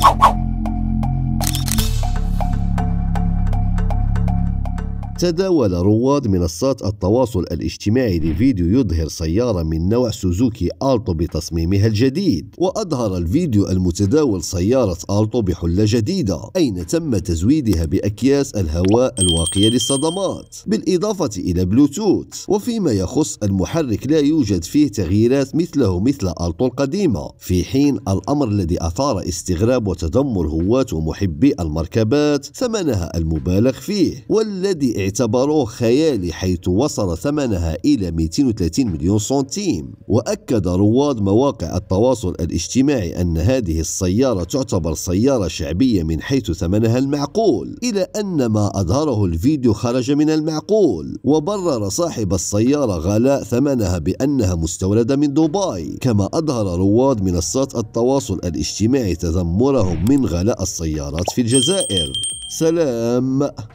تداول رواد منصات التواصل الاجتماعي لفيديو يظهر سيارة من نوع سوزوكي ألتو بتصميمها الجديد. وأظهر الفيديو المتداول سيارة ألتو بحلة جديدة أين تم تزويدها بأكياس الهواء الواقية للصدمات بالإضافة إلى بلوتوث. وفيما يخص المحرك لا يوجد فيه تغييرات مثله مثل ألتو القديمة، في حين الأمر الذي أثار استغراب وتذمر هواة ومحبي المركبات ثمنها المبالغ فيه، والذي اعتبروه خيالي حيث وصل ثمنها إلى 230 مليون سنتيم. وأكد رواد مواقع التواصل الاجتماعي أن هذه السيارة تعتبر سيارة شعبية من حيث ثمنها المعقول، إلى أن ما أظهره الفيديو خرج من المعقول. وبرر صاحب السيارة غلاء ثمنها بأنها مستوردة من دبي. كما أظهر رواد منصات التواصل الاجتماعي تذمرهم من غلاء السيارات في الجزائر. سلام.